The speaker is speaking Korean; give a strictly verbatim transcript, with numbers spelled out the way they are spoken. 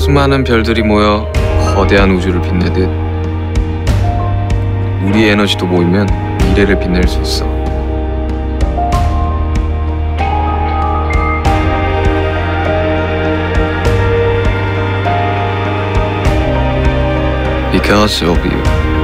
수많은 별들이 모여 거대한 우주를 빛내듯 우리의 에너지도 모이면 미래를 빛낼 수 있어. Because of you.